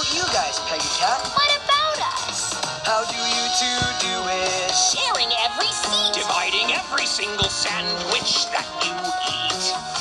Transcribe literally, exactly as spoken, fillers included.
about you guys, Peggy Cat? What about us? How do you two do it? Sharing every seat. Dividing every single sandwich that you eat.